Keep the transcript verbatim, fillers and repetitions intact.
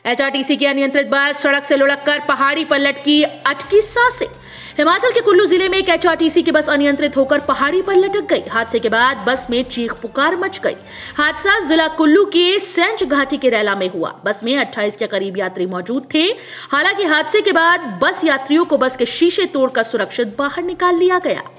HRTC की अनियंत्रित बस सड़क से लुढ़ककर पहाड़ी पर लटकी, अटकी सांसें। हिमाचल के कुल्लू जिले में एक एचआरटीसी की बस अनियंत्रित होकर पहाड़ी पर लटक गई। हादसे के बाद बस में चीख पुकार मच गई। हादसा जिला कुल्लू के सेंच घाटी के रैला में हुआ। बस में अट्ठाईस के करीब यात्री मौजूद थे। हालांकि हादसे के बाद बस यात्रियों को बस के शीशे तोड़कर सुरक्षित बाहर निकाल लिया गया।